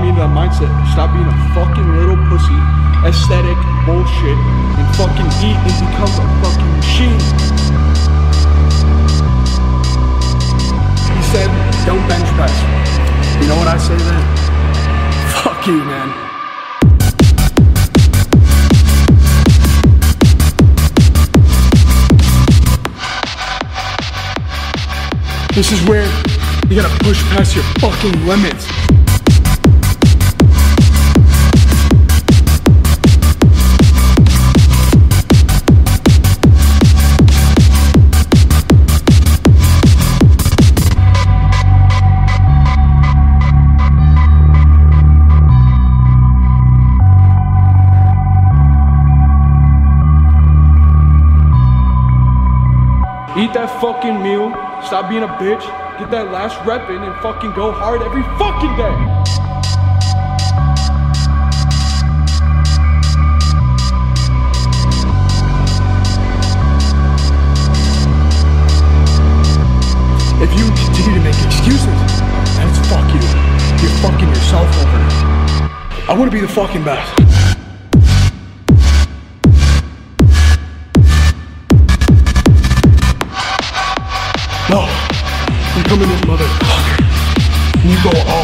me into that mindset. Stop being a fucking little pussy, aesthetic bullshit, and fucking eat and become a fucking machine. He said, don't bench press. You know what I say then? Fuck you, man. This is where you gotta push past your fucking limits. Eat that fucking meal, stop being a bitch, get that last rep in and fucking go hard every fucking day. If you continue to make excuses, then it's fuck you. You're fucking yourself over. I wanna be the fucking best. No, you come in this motherfucker, and you go all